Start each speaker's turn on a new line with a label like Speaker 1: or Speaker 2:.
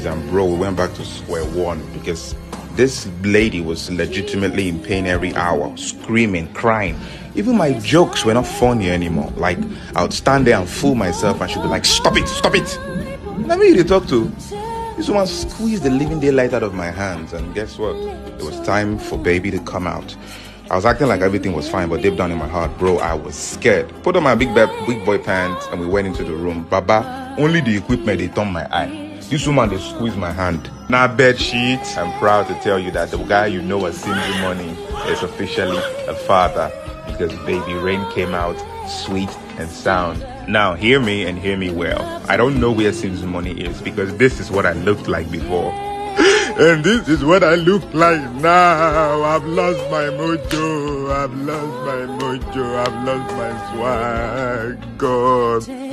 Speaker 1: days, and bro, we went back to square one because this lady was legitimately in pain every hour, screaming, crying. Even my jokes were not funny anymore. Like, I would stand there and fool myself and she'd be like, stop it, stop it. And I mean, you talk to. This woman squeezed the living daylight out of my hands, and guess what? It was time for baby to come out. I was acting like everything was fine, but deep down in my heart, bro, I was scared. Put on my big boy pants and we went into the room. Baba, only the equipment, they turned my eye. This woman, they squeezed my hand. Now bed sheet. I'm proud to tell you that the guy you know as Single Money is officially a father, because baby Rain came out sweet and sound. Now hear me and hear me well. I don't know where Single Money is, because this is what I looked like before. And this is what I look like now. I've lost my mojo. I've lost my mojo. I've lost my swag. God.